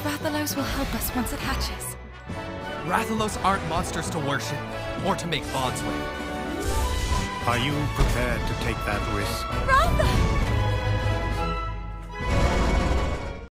Rathalos will help us once it hatches. Rathalos aren't monsters to worship, or to make bonds with. Are you prepared to take that risk? Run!